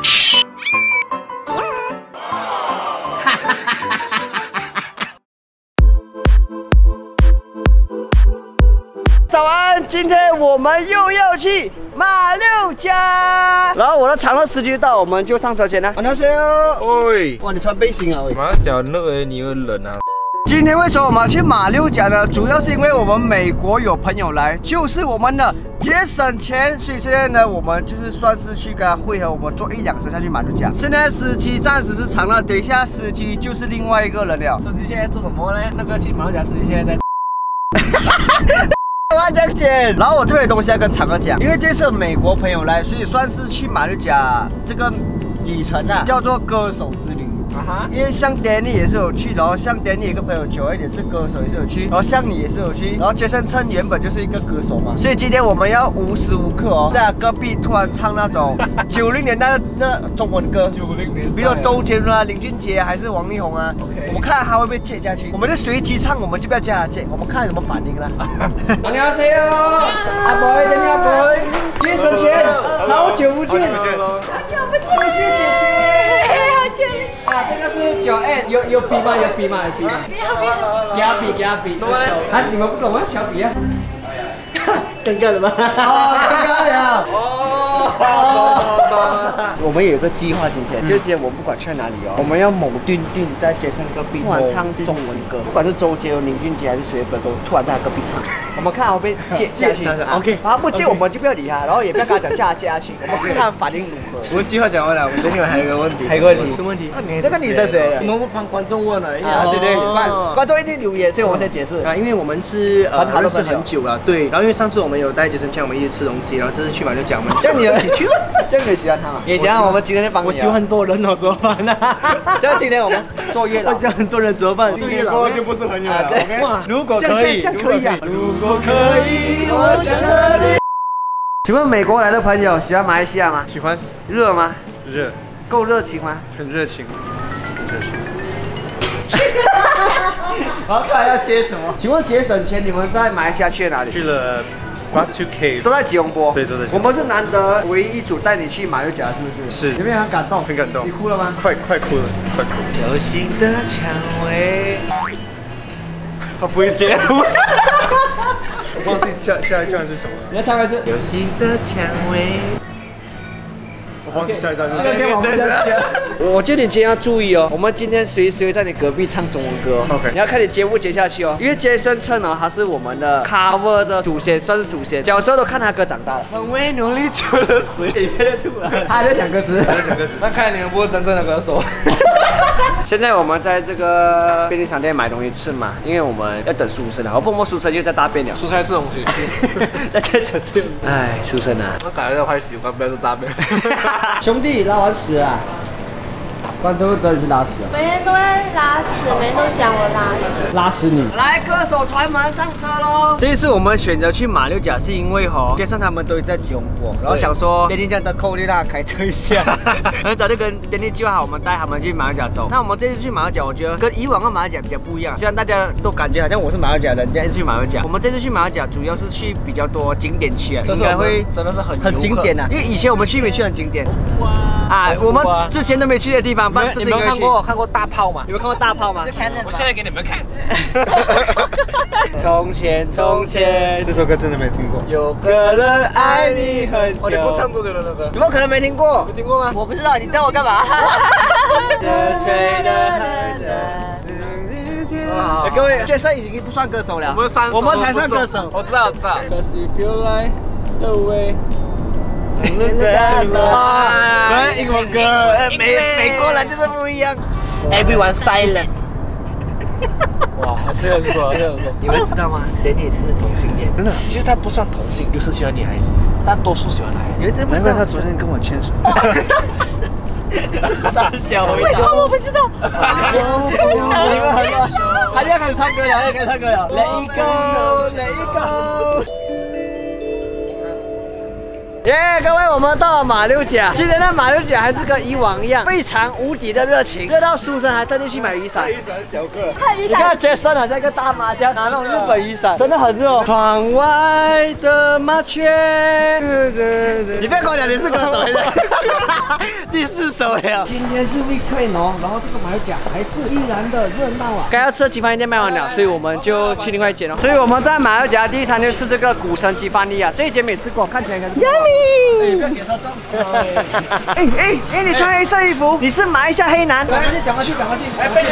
早安，今天我们又要去马六甲。然后我的长乐司机到，我们就上车前呢。안녕하세요。喂，哇，你穿背心啊？喂， 马脚热诶，你又冷啊。 今天为什么我们要去马六甲呢？主要是因为我们美国有朋友来，就是我们的节省钱，所以现在呢，我们就是算是去跟他会合，我们坐1、2车下去马六甲。现在司机暂时是长乐，等一下司机就是另外一个人了。 司机现在做什么呢？那个去马六甲司机现在在。 我要讲解，然后我这边有东西要跟长乐讲，因为这次美国朋友来，所以算是去马六甲这个旅程啊，叫做歌手之旅。 因为像 Danny 也是有去，然后像 Danny 一个朋友9也是歌手，也是有去，然后像你也是有去，然后Jason Chen原本就是一个歌手嘛，所以今天我们要无时无刻哦，在隔壁突然唱那种90年代那中文歌，90年代，比如说周杰伦啊、林俊杰还是王力宏啊，我们看他会不会接下去，我们就随机唱，我们就不要叫他接，我们看有什么反应啦。안녕하세요，阿boy，等你阿 boy， 节省钱，好久不见，好久不见，谢谢姐姐，好久不见。 啊，这个是9N， 有笔吗？有笔吗？有笔吗？给他笔，给他笔。啊，你们不懂吗？小笔啊。尴尬了吗？哦，尴尬了。哦。我们有个计划，今天就今天我不管去哪里哦，我们要猛定在街上隔壁突然唱中文歌，不管是周杰伦、林俊杰还是谁的歌，都突然在隔壁唱。我们看会不会接下去 ？OK， 然后不接我们就不要理他，然后也不要跟他讲叫他接下去，我们看他反应如何。 我们计划讲完了，我等你们还有一个问题。 还有个问题？ 什么问题？ 那个女生谁？ 我们帮观众问了， 对对，观众一定留言，所以我先解释啊，因为我们是认识很久了，对。然后因为上次我们有带杰森呛我们一起吃东西，然后这次去马六甲，我们这样你一起去，这样你喜欢他吗？也喜欢我们今天就帮你。 我喜欢很多人哦，怎么办呢？ 这样今天我们做月老。 我喜欢很多人怎么办？ 做月老就不是很有了。哇，如果可以， 这样可以啊。 如果可以，我想你。请问美国来的朋友喜欢马来西亚吗？ 喜欢。 热吗？ 热。 够热情吗？ 很热情。很热情。 我看要接什么？请问节省钱，你们在马来西亚去了哪里？ 去了 Batu Cave， 都在吉隆坡。 对，都在。 我们是难得唯一一组带你去马六甲，是不是？ 是。 有没有很感动？ 很感动。 你哭了吗？ 快哭了，快哭了。 有心的蔷薇。 他不会接。 我忘记下一段是什么了。 你要唱一次。 有心的蔷薇。 我忘记下一段是什么。 这个给我们下去。我觉得你今天要注意哦，我们今天随时会在你隔壁唱中文歌。 OK， 你要看你接不接下去哦，因为Jason Chen呢，他是我们的 cover 的祖先，算是祖先。小时候都看他歌长大的。 很为努力救了谁？你现在吐了。 他还在讲歌词。 那看来你们不是真正的歌手。 现在我们在这个便利商店买东西吃嘛，因为我们要等书生了。我碰摸书生又在大便了。 蔬菜吃东西。 在这城市。哎，书生啊。 那改了要拍有关不要做大便。 兄弟，拉完屎啊！观众知道你去拉屎啊？ 每天都在拉屎，每天都讲我拉屎。 拉屎女。来，歌手团们上车喽！这一次我们选择去马六甲，是因为街上他们都在吉隆坡，然后想说Danny这样的扣就让他开车一下，很早就跟Danny计划好，我们带他们去马六甲走。那我们这次去马六甲，我觉得跟以往的马六甲比较不一样。虽然大家都感觉好像我是马六甲人，这样一直去马六甲。我们这次去马六甲主要是去比较多景点区啊，应该会真的是很经典啊，因为以前我们去没去很经典。啊，我们之前都没去的地方， 你们看过大炮吗？ 有没有看过大炮吗？ 我现在给你们看。 从前，从前， 这首歌真的没听过。 有个人爱你很久。 你不唱周杰伦的歌？ 怎么可能没听过？ 没听过吗？ 我不知道，你等我干嘛？ 各位，Jason已经不算歌手了，我们才算歌手。 我知道。Cause if you like the way。 英文歌，美国人就是不一样。 Everyone silent。哇，还是很爽，你们知道吗？Danny是同性恋， 真的。 其实他不算同性，就是喜欢女孩子，但多数喜欢男孩子。 难怪他昨天跟我牵手。 傻小， 为什么我不知道？ 你们很多，他要开始唱歌了，要开始唱歌了。Let it go, let it go。耶，各位，我们到了马六甲。今天的马六甲还是跟以往一样，非常无敌的热情，热到书生还特地去买雨伞。 雨伞小个， 看雨伞。 你看 Jason 好像一个大麻将，拿那种日本雨伞，真的很热。窗外的麻雀。你不要跟我讲你是歌手， 第4首了。 今天是 weekend 哦，然后这个马六甲还是依然的热闹啊。 该要吃的鸡饭店卖完了，所以我们就去另外一间了。所以我们在马六甲第一餐就吃这个古城鸡饭店啊，这一间没吃过，看起来很 yummy。 不要给他撞死了。 哎，你穿黑色衣服，你是马来西亚黑男。 赶快去！ 哎，背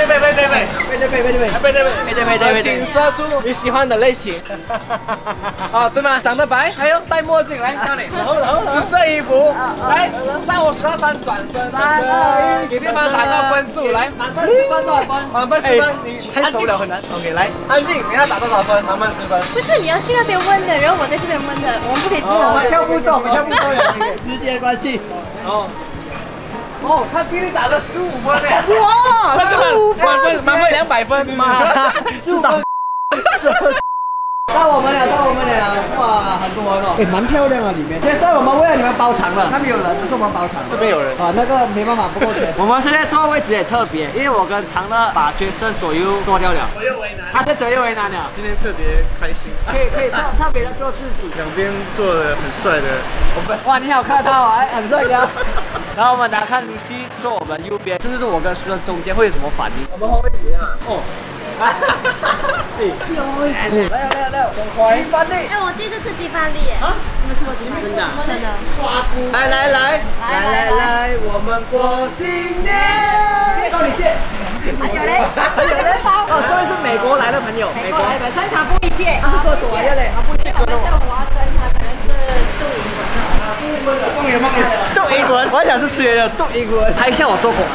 对， 请说出你喜欢的类型。啊，对吗？长得白，还有戴墨镜，来教你。紫色衣服，来，在我数到3转身。3、2、1，给对方打个分数，来。满分10分多少分？满分10分，你太熟了很难。OK， 来，安静，你要打多少分？满分10分。 不是你要去那边问的，然后我在这边问的，我们不可以自由。 我们跳步骤时间关系。 哦，他给你打了15分嘞！ 哇，15分， 满分200分，妈 ，15分。到我们了，哇，很多人哦，蛮漂亮的里面。接下来我们为了你们包场了，那边有人，不是我们包场， 这边有人啊，那个没办法，不够钱。我们现在坐的位置也特别，因为我跟长乐把Jason左右坐掉了，左右为难，他是左右为难了。 今天特别开心， 可以特别的做自己。 两边坐的很帅的， 哇，你好看到啊，很帅的。然后我们来看Lucy坐我们右边，这就是我跟苏中间会有什么反应？ 我们换位置啊。哦。 来，鸡饭粒。 哎，我第一次吃鸡饭粒耶。啊？你们吃过鸡饭粒？真的。 刷菇。来，我们过新年。到你借。 还有嘞。 哦，这位是美国来的朋友。美国来的， 但他不会借。 他是歌手来的嘞，他不会借歌手。 我要跟他可能是杜英文。 杜英文，我还想是学的杜英文。拍一下我做过。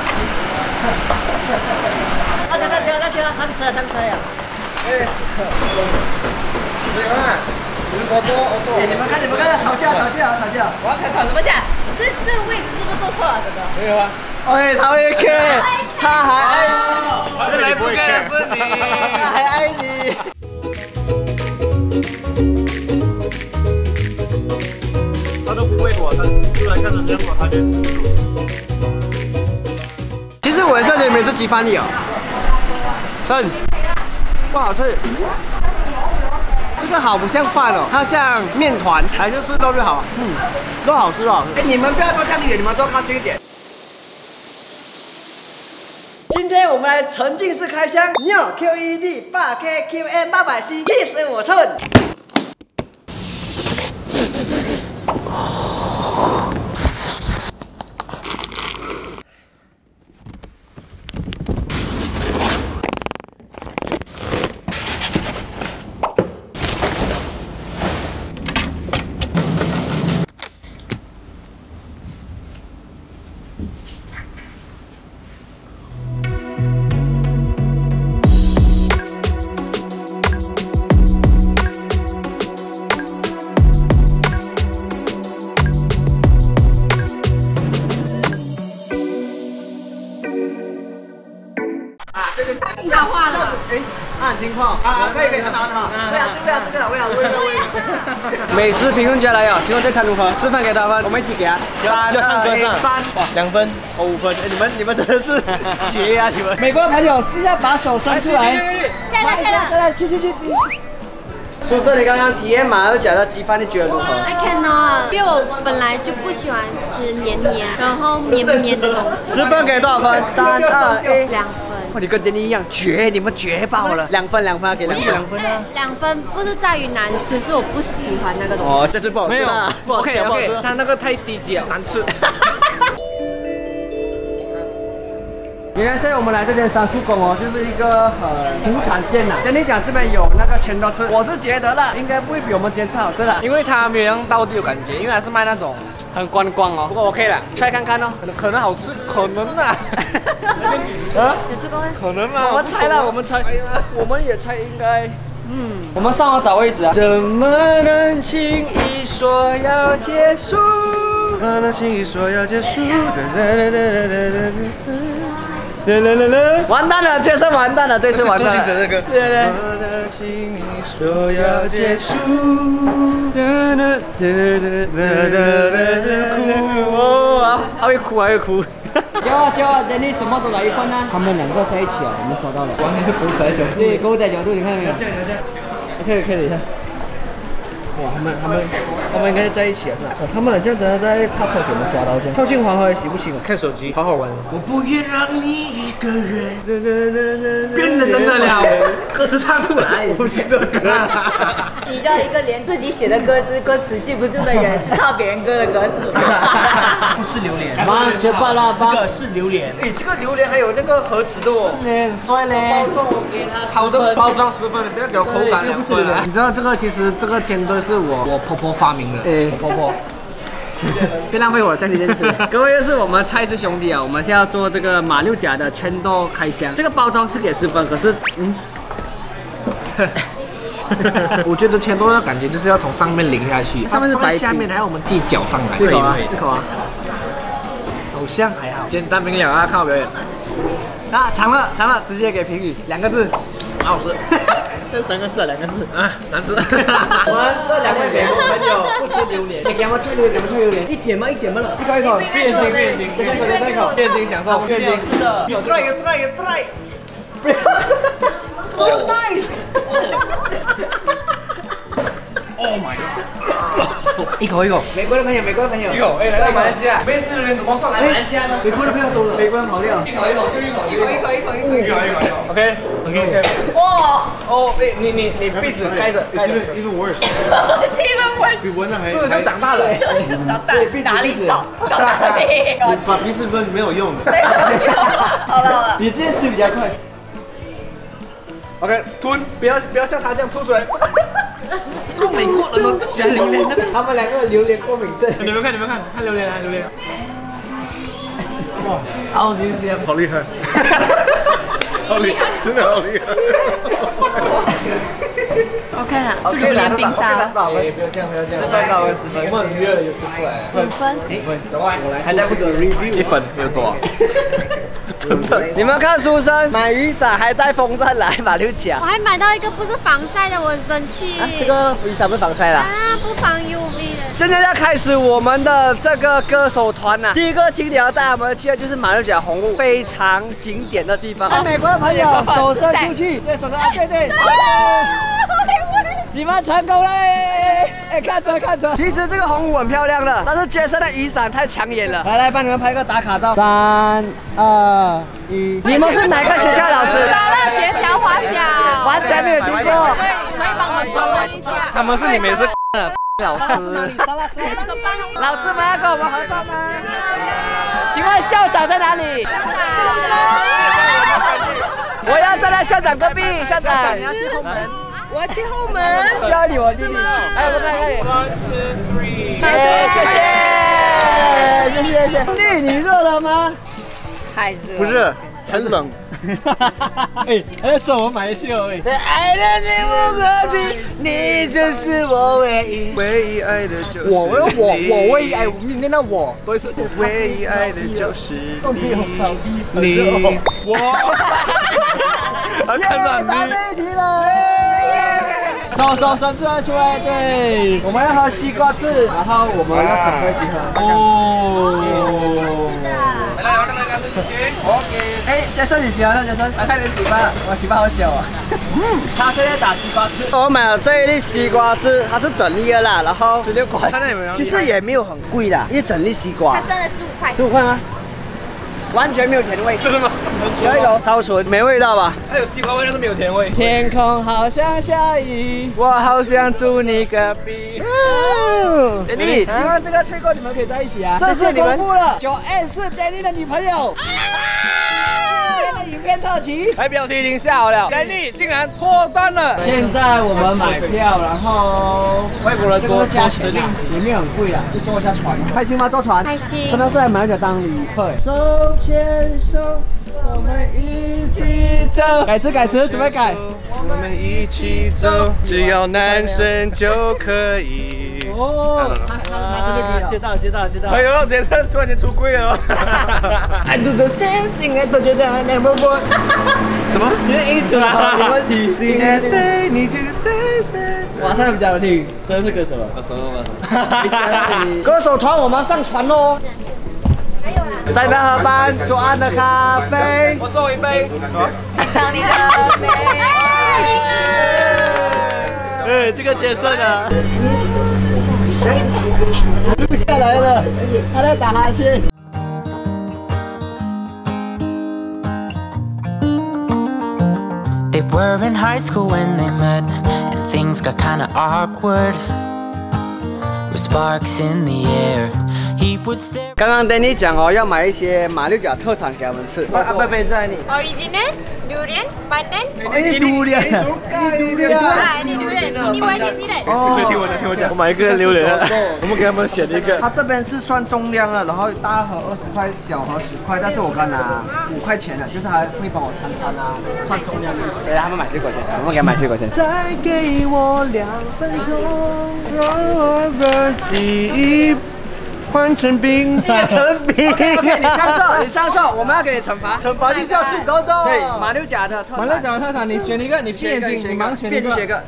大家，上车呀！你们看，吵架！ 我要吵什么架？这个位置是不是坐错了？这个。 没有啊。 哎，他会 care， 他还爱你。来不 care 的是你， 他还爱你。 他都不喂我，他出来看着人我，他就吃。 其实我也是没吃鸡饭粒哦。不好吃，这个好不像饭哦，它像面团，还就是肉就好，肉好吃哦。哎，你们不要坐这么远，你们坐靠近一点。今天我们来沉浸式开箱 Neo QED 8K QM 800C 75寸。 他画了。 哎，他很听话啊，可以，很好。对啊，这个，美食评论家来哦，请问这餐如何？示范给他分，我们一起给啊。 就唱歌上 3， 哇，2分 5分。你们真的是绝呀！你们美国的朋友试下把手伸出来。下来，去。宿舍，你刚刚体验马六甲的鸡饭，你觉得如何 ？I cannot， 因为我本来就不喜欢吃黏，然后绵的东西。 10分给多少分？3、2、1。2分。哇，你跟丁丁一样绝，你们绝爆了。2分，要给2分啊。 2分不是在于难吃，是我不喜欢那个东西。 哦，这次不好吃。没有 ，OK， 他那个太低级了，难吃。 原来现在我们来这间三叔公哦，就是一个土产店呐。跟你讲，这边有那个全都吃，我是觉得啦，应该不会比我们今天吃好吃的， 因为它没有让道地有感觉，因为它是卖那种很观光哦。不过 OK 了，try 看看哦，可能好吃，可能啊。 有这个吗？ 可能啊。 我们猜，我们也猜应该。我们上网找位置啊。怎么能轻易说要结束？ 怎么能轻易说要结束？ 完蛋了，这次完蛋了，这次完蛋了。 周星驰这个。 对。 轻易说要结束。 哦，还会哭。叫啊 ，Danny 什么都来1份啊。他们2个在一起啊，我们抓到了。 完全是狗仔角度。 对，狗仔角度，你看到没有？可以，等一下。哇，他们我们应该在一起了是吧？他们好像真的在拍拖给我们抓到这样。跳进黄河行不行？ 看手机，好好玩。 我不愿让你一个人。变得了，歌词唱出来， 不是这个歌词。 你让一个连自己写的歌词记不住的人去唱别人歌的歌词。 不是榴莲， 妈，绝版了， 这个是榴莲。哎，这个榴莲还有那个盒子的哦。 很帅嘞。好的包装10分，不要给我口感2分了。你知道这个其实这个煎堆是我婆婆发明的。我婆婆。别浪费我的家里电池。各位，又是我们蔡氏兄弟啊！我们现在要做这个马六甲的千豆开箱。这个包装是给10分，可是我觉得千豆的感觉就是要从上面淋下去，上面是白，下面还要我们自己搅上来。一口啊，一口啊。好像还好，简单明了啊！看我表演。啊，长了，直接给评语2个字，好好吃。这3个字，2个字啊，难吃。 我们这2位美国朋友不吃榴莲，给我们吹榴莲，一点嘛，一口，一口， 变形，再一口，变形享受，变形吃的，有 try，so nice。 Oh my god！ 一口， 美国的朋友， 一口，来到马来西亚，没吃榴莲怎么算来马来西亚呢？ 美国的朋友走了，美国人好料， 一口，就一口。OK。 哇！ 哦，你鼻子盖着。 Even worse。比蚊子还。 是就长大了。 对，哪里长哪里？ 你把鼻子喷没有用的。 好了， 你这次吃比较快。 OK， 吞，不要像他这样吐出来。过美国人都喜欢榴莲的， 他们2个榴莲过敏症。 你们看榴莲。 哇， 超级香， 好厉害，真的好厉害。 OK 了，这榴莲冰沙。 不要这样，10分到10分，我们鱼儿有多过来 5分。 走过来，我来， 还在不给 review， 1分有多？ 真的，你们看书生买雨伞还带风扇来马六甲我，还买到一个不是防晒的，我很生气。 这个雨伞不是防晒啦。 啊，不防 UV 的。 现在要开始我们的这个歌手团呐，第一个景点要带他们去的就是马六甲红屋，非常景点的地方。美国的朋友手伸出去，对，手伸啊，对。你们成功了！哎，看车。其实这个红屋很漂亮的，但是Jason的雨伞太抢眼了。来，帮你们拍个打卡照。3、2、1。你们是哪个学校老师？ 找了绝桥华小， 完全没有听过。 对，所以帮我搜了一下。 他们是你们也是老师。 老师们要跟我们合照吗？请问校长在哪里？我要站在校长隔壁。校长，你要去后门。我要去后门。不要理我弟弟。哎，我看你。谢谢。弟，你热了吗？ 太热。 不是，很冷。 那是我买的去而已。爱的你不可去，你就是我唯一爱的就是我唯一爱，你念到我都是唯一爱的就是你。 我看到你。 答对题了。手伸出来，对，我们要喝西瓜汁，然后我们要整个一起喝。哦。OK。哎，杰森你喜欢吗？杰森，来看你的嘴巴，我嘴巴好小啊。他现在打西瓜汁。我买了这一粒西瓜汁，它是整粒的啦，然后16块。其实也没有很贵啦，因为整粒西瓜。 它真的15块。 15块吗？完全没有甜味， 真的吗？ 有一种超纯，没味道吧？ 它有西瓜味，但是没有甜味。 天空好像下雨，我好想住你隔壁。Danny，希望这个吹过你们可以在一起啊！这是公布了，9N 是 Danny 的女朋友。今天的影片特辑， 来标题已经下好了 ，Danny 竟然脱单了。 现在我们买票，然后外国人这个是加10令吉，也没有很贵啦，就坐一下船。开心吗？坐船？ 开心。 真的是来马六甲当旅客。手牵手，我们一起走。改词，准备改。 我们一起走，只要男生就可以。 哦，他真的可以。接到。 哎呦，杰森突然间出柜了。 I do the same thing， 都觉得 never work。 什么？ 因为一直有问题。 Stay， 你就 stay。 马上比较有听，真是歌手了。歌手团我们上船喽。塞纳河畔左岸的咖啡， 我送一杯。 唱你的美。 这个角色呢？ 录下来了，他在打哈欠。 They were in high school when they met, and things got kinda awkward. With sparks in the air, he would stare. 刚刚 Danny 讲哦，要买一些马六甲特产给他们吃。 阿贝贝在你。 Original, durian, pandan. Ini durian. Ini durian. Ah, ini durian. Ini YJC 的。 哦，听我讲，我买一个榴莲，我们给他们选一个。 它这边是算重量了，然后大盒20块，小盒10块，但是我刚拿5块钱的，就是还会帮我掺啊，算重量的意思。对，他们买水果钱，我们给他买水果钱。再给我2分钟，让我的第一。 换成冰，成冰。你唱错，我们要给你惩罚。惩罚就是要吃豆豆。对，马六甲的特产。 马六甲的特产，你选一个，你闭眼睛，你盲选一个。 选一个。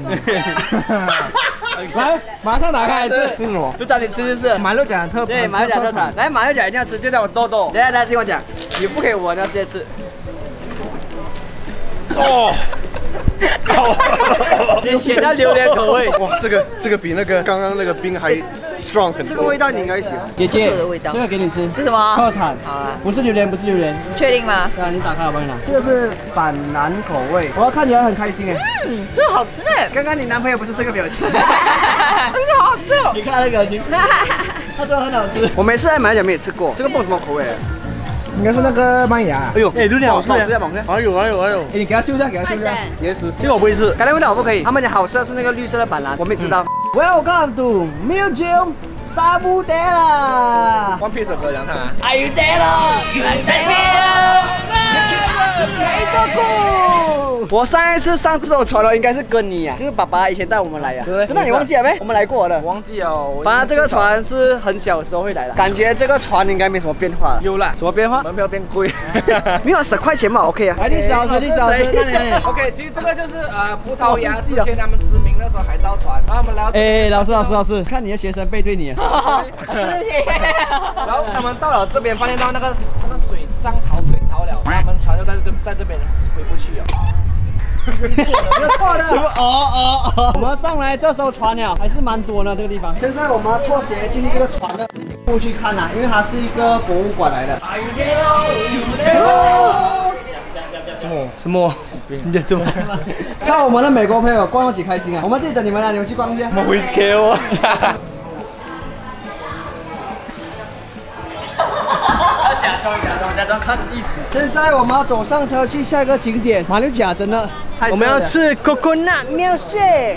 来，马上打开吃。 为什么？就找你吃就是。 马六甲特对，马六甲特产。来，马六甲一定要吃，就叫我豆豆。等下，大家听我讲，你不可以闻，要直接吃。哦。你选到榴莲口味。 哇，这个比那个刚刚那个冰还 strong 很多。这个味道你应该喜欢。 姐姐， 这个给你吃。 这什么？ 特产。 好啊。 不是榴莲，不是榴莲。 确定吗？ 对啊，你打开我帮你拿。这个是板蓝口味，我看起来很开心哎。 这个好吃哎。 刚刚你男朋友不是这个表情？ 这个好好吃哦。 你看他的表情。他说很好吃。我每次在马六甲没有吃过，这个不什么口味？ 应该是那个麦芽。 哎呦，哎，榴莲好吃呀！哎呦，哎，你给他秀一下，给他秀一下。你也吃？这个我不会吃。刚才问到我不可以，他们讲好吃的是那个绿色的板蓝，我没吃到。Welcome to Museum 沙布德啦 One Piece 的凉汤啊。 Are you there 了？我上一次上这种船了，应该是跟你呀，就是爸爸以前带我们来呀。对。那你忘记了没？我们来过了。 忘记了。 反正这个船是很小时候会来的，感觉这个船应该没什么变化了。 有啦， 什么变化？ 门票变贵。 没有10块钱嘛 ，OK 啊。你少吃，你少吃。 OK， 其实这个就是葡萄牙之前他们殖民的时候海盗船，然后他们来。 哎，老师，看你的学生背对你。 然后他们到了这边，发现到那个水涨潮退潮了，他们船就在这边回不去了。 错了。什么？我们上来这艘船了，还是蛮多的这个地方。现在我们脱鞋进这个船的过去看呐，因为它是一个博物馆来的。 什么？你在做？ 看我们的美国朋友逛到几开心啊！我们这里等你们了，你们去逛一下。 我们回 KO。 假装看意思。现在我们要走上车去下一个景点，马六甲真的太。我们要吃 coconut milkshake。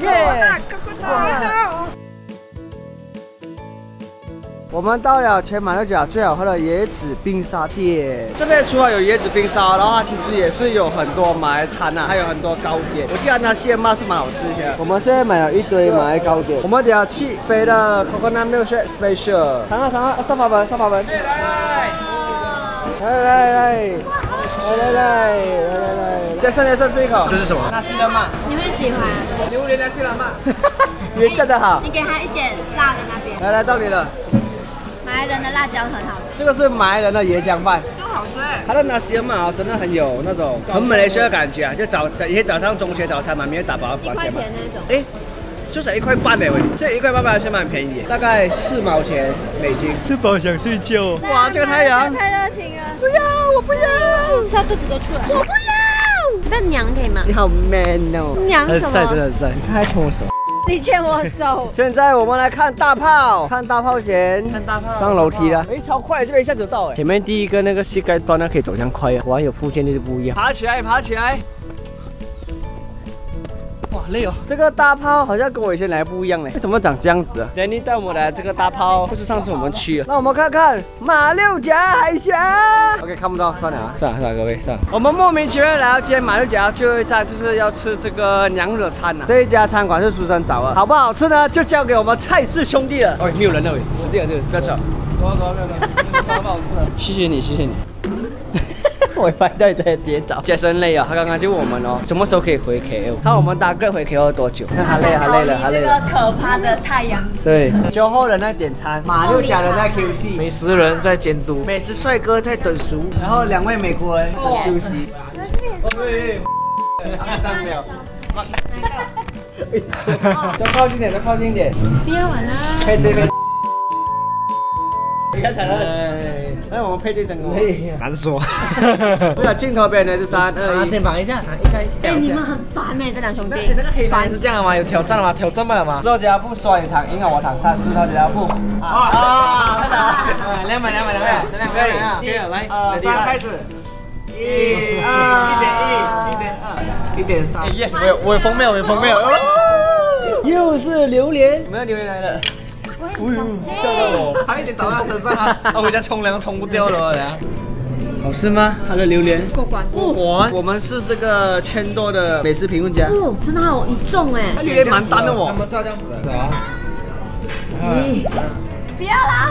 我们到了全马六甲最好喝的椰子冰沙店。这边除了有椰子冰沙，然后它其实也是有很多马来餐啊，还有很多糕点。我记得那些嘛是蛮好吃的。我们现在买了一堆马来糕点。我们等下7杯的 coconut milkshake special。尝啊，上法本。来，再剩吃一口。 这是什么？ 纳西勒曼。 你会喜欢？ 榴莲纳西勒曼。 也下得好。 你给他一点辣的那边。 来，到你了。 马来人的辣椒很好吃。 这个是马来人的椰浆饭。 这个好吃哎。 它的那些嘛，真的很有那种很马来西亚的感觉啊！就以前早上中学早餐嘛，没有打包 1块钱那种。 哎，就是1块半的喂，这1块半还是蛮便宜，大概4毛钱美金。这宝想睡觉。哇，这个太阳太热情了！不要，我不要，吃到肚子都出来。我不要，你不要娘可以吗？ 你好 man 哦！ 娘什么？ 真的很帅，你看还牵我手。 你牵我手。 现在我们来看大炮，看大炮前，上楼梯了。哎，超快，这边一下子到哎。前面第一个那个膝盖端呢可以走向快啊，果然有附件就不一样。爬起来。哇，累哦！这个大炮好像跟我以前来不一样嘞，为什么长这样子啊 ？Danny 带我们来这个大炮，不是上次我们去了。那我们看看马六甲海峡。OK， 看不到，算了啊，算了，各位算了。我们莫名其妙来到今天马六甲最后一站，就是要吃这个娘惹餐啊。这一家餐馆是苏珊找的，好不好吃呢？就交给我们蔡氏兄弟了。哦，没有人了喂，死掉了，不要吃了。走，蛮好吃的。谢谢你。我发现在跌倒，杰森累啊！他刚刚就问我们哦，什么时候可以回 KL？ 看我们搭个回 KL 多久？看他累了。 这个可怕的太阳。 对，酒后人在点餐，马六甲人在 QC， 美食人在监督， 美食帅哥在等食物，然后2位美国人在休息。对，这样没有。 再靠近点，再靠近点。 不要玩啦。 配对配。你看惨了。哎，我们配对成功。 难说。 对了，镜头边呢是3、2、1。 肩膀一下，一下。 哎，你们很烦哎，这两兄弟。 烦是这样的吗？有挑战了吗？挑战不了吗？ 石头剪刀布，刷你糖，赢了我糖3，石头剪刀布。200，200，可以了，来，2、3，开始。1.1，1.2，1.3。 Yes， 我有封面，我有封面。 又是榴莲，有没有榴莲来了？ 喂，小心！ 吓到我，差一点倒在身上啊！我回家冲凉冲不掉了，等下。 好吃吗？它的榴莲过关。 我们是这个圈多的美食评论家。 哦，真的好，你重哎。 它榴莲蛮淡的哦。 他们是要这样子的，对啊。 不要啦！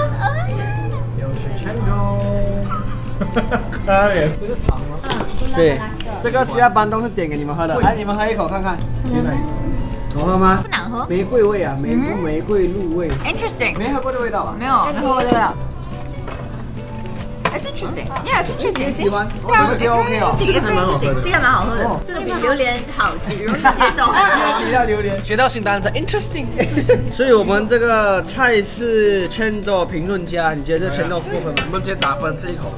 不是糖吗？对，这个西亚班都是点给你们喝的，来你们喝一口看看。好喝吗？ 不难喝。 玫瑰味啊，玫瑰露味。 Interesting， 没喝过的味道吧？ 没有喝过这个。It's interesting. Yeah, it's interesting. 你喜欢？ 对啊， 这个 OK 哦。 这个还蛮好喝的。这个蛮好喝的，这个比榴莲好，容易接受。 比较榴莲。 学到新单词 ，interesting。 所以我们这个菜是圈多评论家，你觉得这圈多过分吗？ 我们直接打分，吃一口。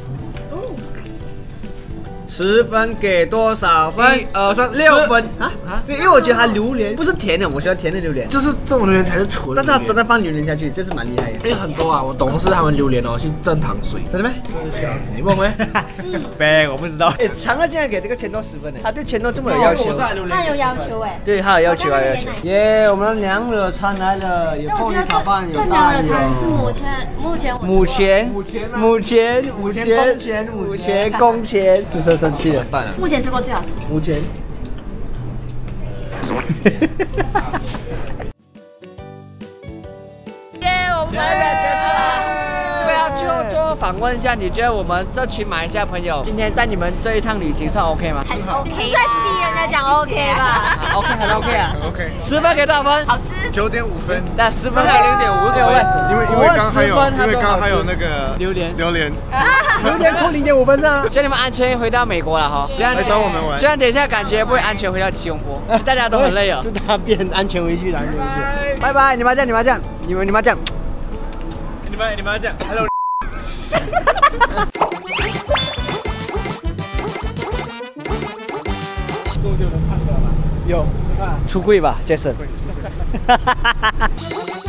10分给多少分 ？1、2、3、 6分啊！因为我觉得它榴莲不是甜的，我喜欢甜的榴莲， 就是这种榴莲才是纯。 但是它真的放榴莲下去，这是蛮厉害的。 因为很多啊，我懂是他们榴莲哦，去蒸糖水， 真的没？ 你问没？ 呗，我不知道。 哎，长乐竟然给这个圈多10分呢，他对圈多这么有要求。 他有要求哎。 对，他有要求啊，要求。耶，我们的娘惹餐来了，有凤梨炒饭，有大这娘惹餐是目前工钱，是不是生气了？ 蛋了。 目前吃过最好吃。 目前。 我们的结束了。这边要最后访问一下，你觉得我们这群马来西亚朋友今天带你们这一趟旅行算 OK 吗？ 很 OK， 在逼人家讲 OK 吧 ？OK， 很 OK 啊。 OK。 10分给多少分？ 好吃。 9.5分。 那10分还有0.5给我。 因为刚还有那个榴莲。 榴莲扣0.5分啊！ 希望你们安全回到美国了哈。 来找我们玩。 虽然等一下感觉不会安全回到吉隆坡，大家都很累哦。 祝他变安全回去，拜拜！你麻将，你麻将。 你们讲 ，Hello。 有，出柜吧，Jason。